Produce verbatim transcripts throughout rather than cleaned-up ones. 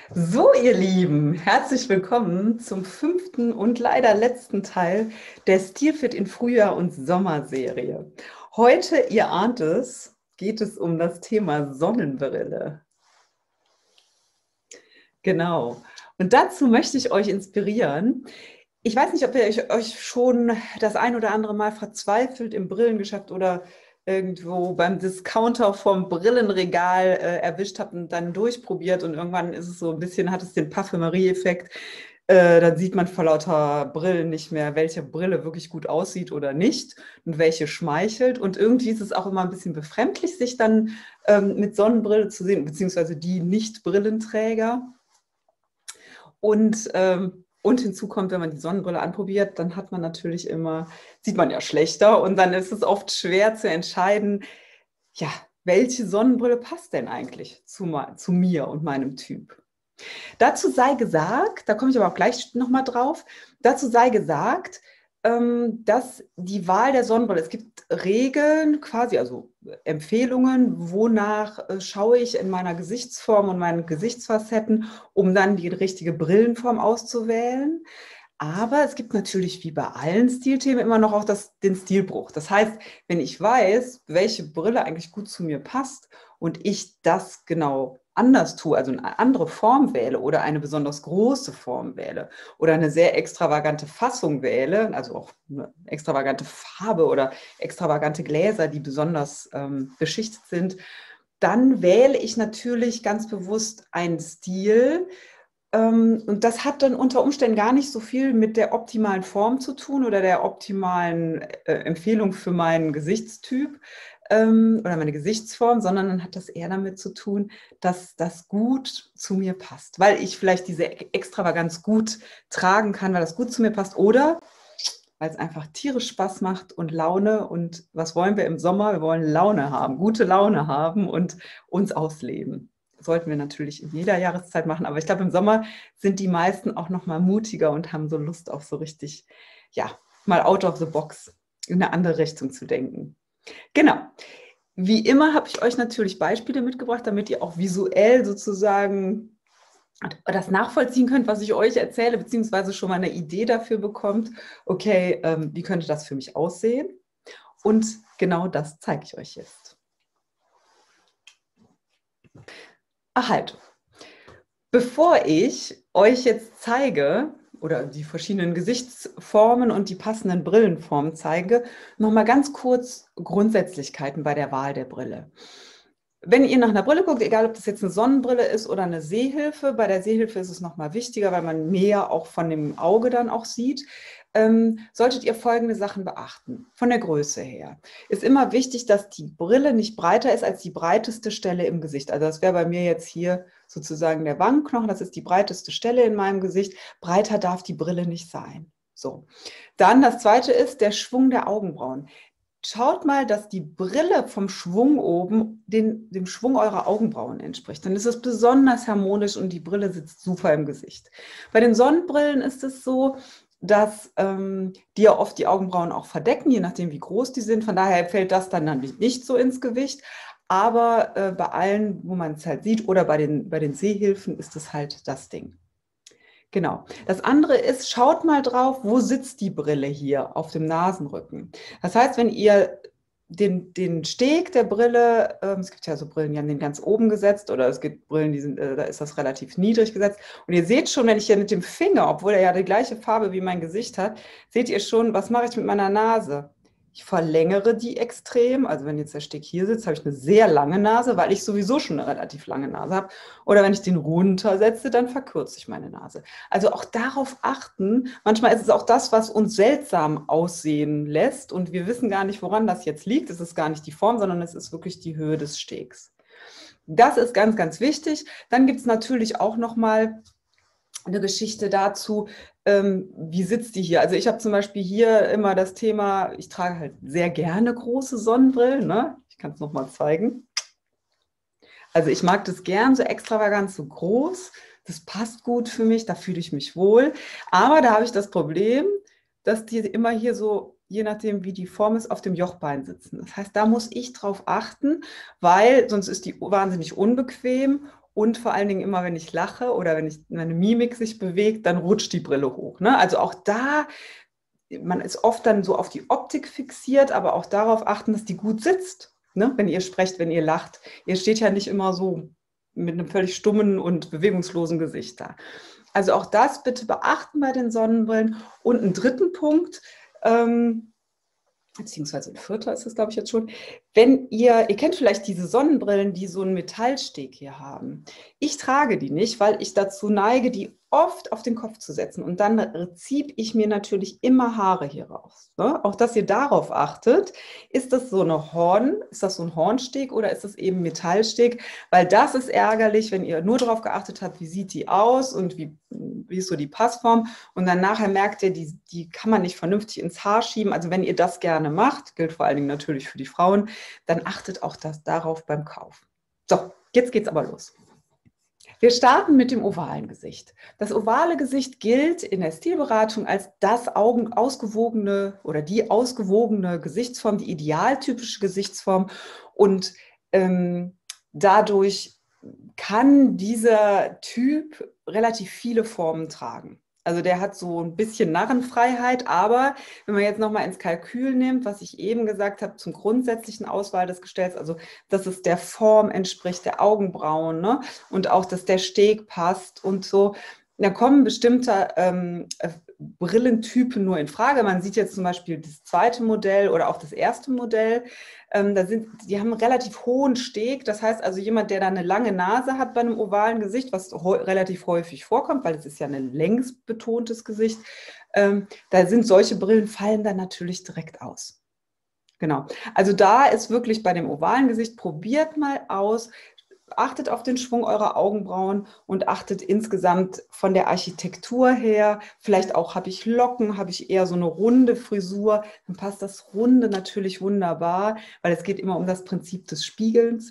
So, ihr Lieben, herzlich willkommen zum fünften und leider letzten Teil der Stilfit in Frühjahr und Sommer-Serie. Heute, ihr ahnt es, geht es um das Thema Sonnenbrille. Genau. Und dazu möchte ich euch inspirieren. Ich weiß nicht, ob ihr euch, euch schon das ein oder andere Mal verzweifelt im Brillengeschäft oder irgendwo beim Discounter vorm Brillenregal äh, erwischt habt und dann durchprobiert und irgendwann ist es so ein bisschen, hat es den Parfümerie-Effekt. Äh, dann sieht man vor lauter Brillen nicht mehr, welche Brille wirklich gut aussieht oder nicht und welche schmeichelt. Und irgendwie ist es auch immer ein bisschen befremdlich, sich dann ähm, mit Sonnenbrille zu sehen, beziehungsweise die Nicht-Brillenträger. Und, ähm, und hinzu kommt, wenn man die Sonnenbrille anprobiert, dann hat man natürlich immer, sieht man ja schlechter und dann ist es oft schwer zu entscheiden, ja, welche Sonnenbrille passt denn eigentlich zu, zu mir und meinem Typ. Dazu sei gesagt, da komme ich aber auch gleich nochmal drauf, dazu sei gesagt, ähm, dass die Wahl der Sonnenbrille, es gibt Regeln quasi, also Empfehlungen, wonach äh, schaue ich in meiner Gesichtsform und meinen Gesichtsfacetten, um dann die richtige Brillenform auszuwählen. Aber es gibt natürlich wie bei allen Stilthemen immer noch auch das, den Stilbruch. Das heißt, wenn ich weiß, welche Brille eigentlich gut zu mir passt und ich das genau anders tue, also eine andere Form wähle oder eine besonders große Form wähle oder eine sehr extravagante Fassung wähle, also auch eine extravagante Farbe oder extravagante Gläser, die besonders ähm, beschichtet sind, dann wähle ich natürlich ganz bewusst einen Stil, ähm, und das hat dann unter Umständen gar nicht so viel mit der optimalen Form zu tun oder der optimalen äh, Empfehlung für meinen Gesichtstyp ähm, oder meine Gesichtsform, sondern dann hat das eher damit zu tun, dass das gut zu mir passt, weil ich vielleicht diese Extravaganz gut tragen kann, weil das gut zu mir passt oder weil es einfach tierisch Spaß macht und Laune. Und was wollen wir im Sommer? Wir wollen Laune haben, gute Laune haben und uns ausleben. Das sollten wir natürlich in jeder Jahreszeit machen. Aber ich glaube, im Sommer sind die meisten auch noch mal mutiger und haben so Lust auf so richtig, ja, mal out of the box in eine andere Richtung zu denken. Genau. Wie immer habe ich euch natürlich Beispiele mitgebracht, damit ihr auch visuell sozusagen das nachvollziehen könnt, was ich euch erzähle, beziehungsweise schon mal eine Idee dafür bekommt, okay, ähm, wie könnte das für mich aussehen? Und genau das zeige ich euch jetzt. Ach halt, bevor ich euch jetzt zeige oder die verschiedenen Gesichtsformen und die passenden Brillenformen zeige, nochmal ganz kurz Grundsätzlichkeiten bei der Wahl der Brille. Wenn ihr nach einer Brille guckt, egal ob das jetzt eine Sonnenbrille ist oder eine Sehhilfe, bei der Sehhilfe ist es nochmal wichtiger, weil man mehr auch von dem Auge dann auch sieht, ähm, solltet ihr folgende Sachen beachten. Von der Größe her ist immer wichtig, dass die Brille nicht breiter ist als die breiteste Stelle im Gesicht. Also das wäre bei mir jetzt hier sozusagen der Wangenknochen, das ist die breiteste Stelle in meinem Gesicht. Breiter darf die Brille nicht sein. So. Dann das zweite ist der Schwung der Augenbrauen. Schaut mal, dass die Brille vom Schwung oben den, dem Schwung eurer Augenbrauen entspricht. Dann ist es besonders harmonisch und die Brille sitzt super im Gesicht. Bei den Sonnenbrillen ist es so, dass ähm, die ja oft die Augenbrauen auch verdecken, je nachdem, wie groß die sind. Von daher fällt das dann nicht so ins Gewicht. Aber äh, bei allen, wo man es halt sieht, oder bei den, bei den Sehhilfen ist es halt das Ding. Genau. Das andere ist, schaut mal drauf, wo sitzt die Brille hier auf dem Nasenrücken. Das heißt, wenn ihr den, den Steg der Brille, ähm, es gibt ja so Brillen, die haben den ganz oben gesetzt oder es gibt Brillen, die sind, äh, da ist das relativ niedrig gesetzt. Und ihr seht schon, wenn ich hier mit dem Finger, obwohl er ja die gleiche Farbe wie mein Gesicht hat, seht ihr schon, was mache ich mit meiner Nase? Ich verlängere die extrem. Also wenn jetzt der Steg hier sitzt, habe ich eine sehr lange Nase, weil ich sowieso schon eine relativ lange Nase habe. Oder wenn ich den runtersetze, dann verkürze ich meine Nase. Also auch darauf achten. Manchmal ist es auch das, was uns seltsam aussehen lässt. Und wir wissen gar nicht, woran das jetzt liegt. Es ist gar nicht die Form, sondern es ist wirklich die Höhe des Stegs. Das ist ganz, ganz wichtig. Dann gibt es natürlich auch noch mal eine Geschichte dazu, ähm, wie sitzt die hier? Also ich habe zum Beispiel hier immer das Thema, ich trage halt sehr gerne große Sonnenbrillen. Ne? Ich kann es nochmal zeigen. Also ich mag das gern so extravagant, so groß. Das passt gut für mich, da fühle ich mich wohl. Aber da habe ich das Problem, dass die immer hier so, je nachdem wie die Form ist, auf dem Jochbein sitzen. Das heißt, da muss ich drauf achten, weil sonst ist die wahnsinnig unbequem Und vor allen Dingen immer, wenn ich lache oder wenn ich, meine Mimik sich bewegt, dann rutscht die Brille hoch. Ne? Also auch da, man ist oft dann so auf die Optik fixiert, aber auch darauf achten, dass die gut sitzt. Ne? Wenn ihr sprecht, wenn ihr lacht. Ihr steht ja nicht immer so mit einem völlig stummen und bewegungslosen Gesicht da. Also auch das bitte beachten bei den Sonnenbrillen. Und einen dritten Punkt, ähm, beziehungsweise ein vierter ist es, glaube ich, jetzt schon. Wenn ihr, ihr kennt vielleicht diese Sonnenbrillen, die so einen Metallsteg hier haben. Ich trage die nicht, weil ich dazu neige, die oft auf den Kopf zu setzen. Und dann ziehe ich mir natürlich immer Haare hier raus. Ne? Auch, dass ihr darauf achtet, ist das so eine Horn, ist das so ein Hornsteg oder ist das eben Metallsteg? Weil das ist ärgerlich, wenn ihr nur darauf geachtet habt, wie sieht die aus und wie, wie ist so die Passform. Und dann nachher merkt ihr, die, die kann man nicht vernünftig ins Haar schieben. Also wenn ihr das gerne macht, gilt vor allen Dingen natürlich für die Frauen, dann achtet auch das darauf beim Kauf. So, jetzt geht's aber los. Wir starten mit dem ovalen Gesicht. Das ovale Gesicht gilt in der Stilberatung als das Augen ausgewogene oder die ausgewogene Gesichtsform, die idealtypische Gesichtsform. Und ähm, dadurch kann dieser Typ relativ viele Formen tragen. Also der hat so ein bisschen Narrenfreiheit, aber wenn man jetzt nochmal ins Kalkül nimmt, was ich eben gesagt habe zum grundsätzlichen Auswahl des Gestells, also dass es der Form entspricht, der Augenbrauen, ne? Und auch, dass der Steg passt und so, da kommen bestimmte ähm, Brillentypen nur in Frage. Man sieht jetzt zum Beispiel das zweite Modell oder auch das erste Modell. Ähm, da sind, die haben einen relativ hohen Steg. Das heißt also, jemand, der da eine lange Nase hat bei einem ovalen Gesicht, was relativ häufig vorkommt, weil es ist ja ein längsbetontes Gesicht, ähm, da sind solche Brillen, fallen dann natürlich direkt aus. Genau. Also da ist wirklich bei dem ovalen Gesicht, probiert mal aus, achtet auf den Schwung eurer Augenbrauen und achtet insgesamt von der Architektur her. Vielleicht auch, habe ich Locken, habe ich eher so eine runde Frisur, dann passt das Runde natürlich wunderbar, weil es geht immer um das Prinzip des Spiegelns.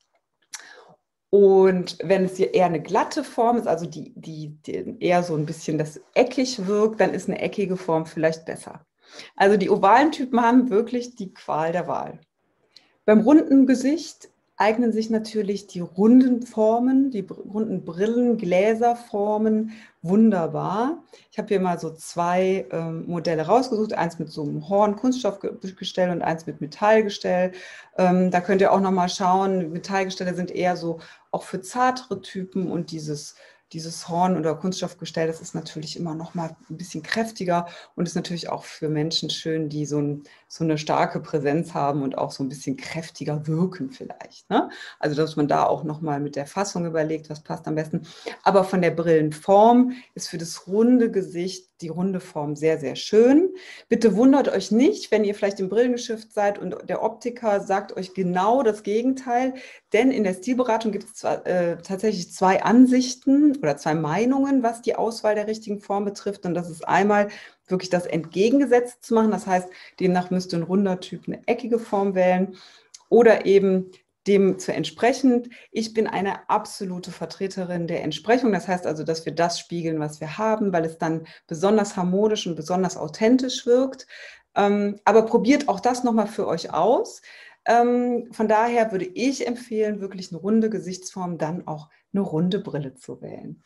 Und wenn es hier eher eine glatte Form ist, also die, die, die eher so ein bisschen das eckig wirkt, dann ist eine eckige Form vielleicht besser. Also die ovalen Typen haben wirklich die Qual der Wahl. Beim runden Gesicht eignen sich natürlich die runden Formen, die runden Brillen, Gläserformen wunderbar. Ich habe hier mal so zwei ähm, Modelle rausgesucht, eins mit so einem Horn-Kunststoffgestell und eins mit Metallgestell. Ähm, da könnt ihr auch noch mal schauen, Metallgestelle sind eher so auch für zartere Typen und dieses Dieses Horn- oder Kunststoffgestell, das ist natürlich immer noch mal ein bisschen kräftiger und ist natürlich auch für Menschen schön, die so, ein, so eine starke Präsenz haben und auch so ein bisschen kräftiger wirken vielleicht. Ne? Also dass man da auch noch mal mit der Fassung überlegt, was passt am besten. Aber von der Brillenform ist für das runde Gesicht die runde Form sehr, sehr schön. Bitte wundert euch nicht, wenn ihr vielleicht im Brillengeschäft seid und der Optiker sagt euch genau das Gegenteil, denn in der Stilberatung gibt es zwar, äh, tatsächlich zwei Ansichten oder zwei Meinungen, was die Auswahl der richtigen Form betrifft. Und das ist einmal wirklich das Entgegengesetzte zu machen. Das heißt, demnach müsste ein runder Typ eine eckige Form wählen oder eben dem zu entsprechend. Ich bin eine absolute Vertreterin der Entsprechung. Das heißt also, dass wir das spiegeln, was wir haben, weil es dann besonders harmonisch und besonders authentisch wirkt. Ähm, aber probiert auch das nochmal für euch aus. Ähm, von daher würde ich empfehlen, wirklich eine runde Gesichtsform, dann auch eine runde Brille zu wählen.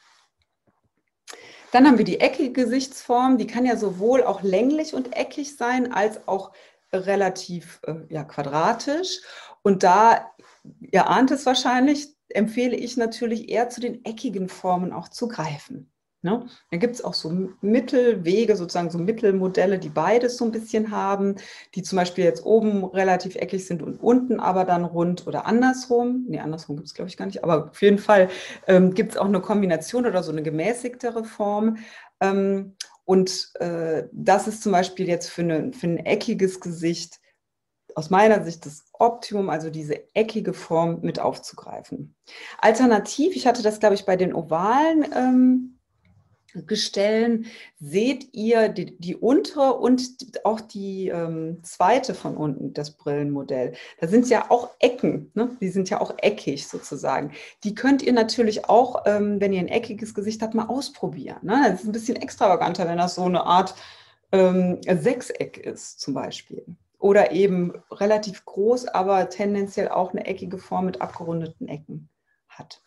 Dann haben wir die eckige Gesichtsform, die kann ja sowohl auch länglich und eckig sein, als auch relativ äh, ja, quadratisch. Und da, ihr ahnt es wahrscheinlich, empfehle ich natürlich eher zu den eckigen Formen auch zu greifen. Ne? Da gibt es auch so Mittelwege, sozusagen so Mittelmodelle, die beides so ein bisschen haben, die zum Beispiel jetzt oben relativ eckig sind und unten aber dann rund oder andersrum. Nee, andersrum gibt es, glaube ich, gar nicht, aber auf jeden Fall ähm, gibt es auch eine Kombination oder so eine gemäßigtere Form. Ähm, und äh, das ist zum Beispiel jetzt für, eine, für ein eckiges Gesicht aus meiner Sicht das Optimum, also diese eckige Form mit aufzugreifen. Alternativ, ich hatte das, glaube ich, bei den ovalen ähm, Gestellen, seht ihr die, die untere und auch die ähm, zweite von unten, das Brillenmodell. Da sind ja auch Ecken, ne? Die sind ja auch eckig sozusagen. Die könnt ihr natürlich auch, ähm, wenn ihr ein eckiges Gesicht habt, mal ausprobieren. Ne? Das ist ein bisschen extravaganter, wenn das so eine Art ähm, Sechseck ist zum Beispiel. Oder eben relativ groß, aber tendenziell auch eine eckige Form mit abgerundeten Ecken hat.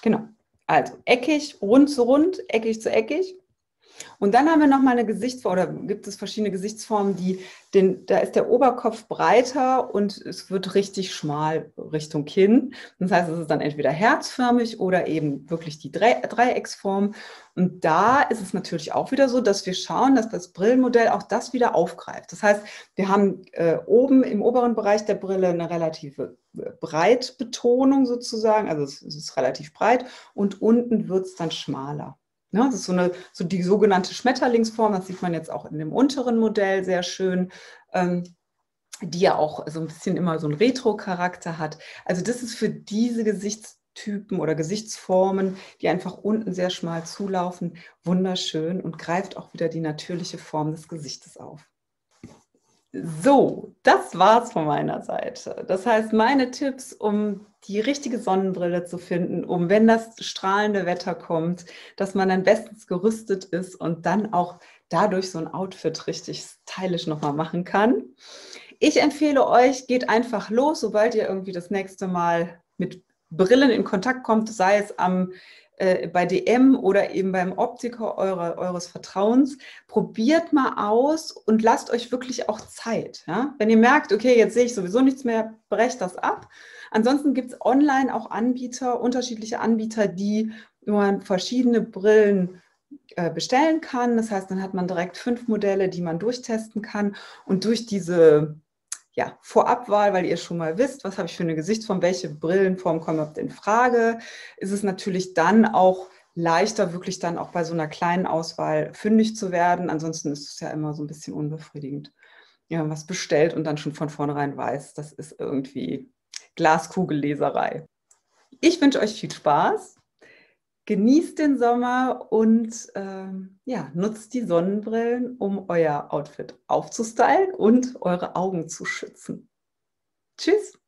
Genau. Also eckig, rund zu rund, eckig zu eckig. Und dann haben wir nochmal eine Gesichtsform, oder gibt es verschiedene Gesichtsformen, die den, da ist der Oberkopf breiter und es wird richtig schmal Richtung Kinn. Das heißt, es ist dann entweder herzförmig oder eben wirklich die Dre Dreiecksform. Und da ist es natürlich auch wieder so, dass wir schauen, dass das Brillenmodell auch das wieder aufgreift. Das heißt, wir haben äh, oben im oberen Bereich der Brille eine relative Breitbetonung sozusagen, also es, es ist relativ breit und unten wird es dann schmaler. Ja, das ist so, eine, so die sogenannte Schmetterlingsform, das sieht man jetzt auch in dem unteren Modell sehr schön, ähm, die ja auch so ein bisschen immer so einen Retro-Charakter hat. Also das ist für diese Gesichtstypen oder Gesichtsformen, die einfach unten sehr schmal zulaufen, wunderschön und greift auch wieder die natürliche Form des Gesichtes auf. So, das war's von meiner Seite. Das heißt, meine Tipps, um die richtige Sonnenbrille zu finden, um, wenn das strahlende Wetter kommt, dass man dann bestens gerüstet ist und dann auch dadurch so ein Outfit richtig stylisch nochmal machen kann. Ich empfehle euch, geht einfach los, sobald ihr irgendwie das nächste Mal mit Brillen in Kontakt kommt, sei es am äh, bei D M oder eben beim Optiker eure, eures Vertrauens, probiert mal aus und lasst euch wirklich auch Zeit. Ja? Wenn ihr merkt, okay, jetzt sehe ich sowieso nichts mehr, brecht das ab. Ansonsten gibt es online auch Anbieter, unterschiedliche Anbieter, die man verschiedene Brillen äh, bestellen kann. Das heißt, dann hat man direkt fünf Modelle, die man durchtesten kann. Und durch diese ja, Vorabwahl, weil ihr schon mal wisst, was habe ich für eine Gesichtsform, welche Brillenform kommt überhaupt in Frage, ist es natürlich dann auch leichter, wirklich dann auch bei so einer kleinen Auswahl fündig zu werden. Ansonsten ist es ja immer so ein bisschen unbefriedigend. Ja, was bestellt und dann schon von vornherein weiß, das ist irgendwie Glaskugelleserei. Ich wünsche euch viel Spaß. Genießt den Sommer und ähm, ja, nutzt die Sonnenbrillen, um euer Outfit aufzustylen und eure Augen zu schützen. Tschüss!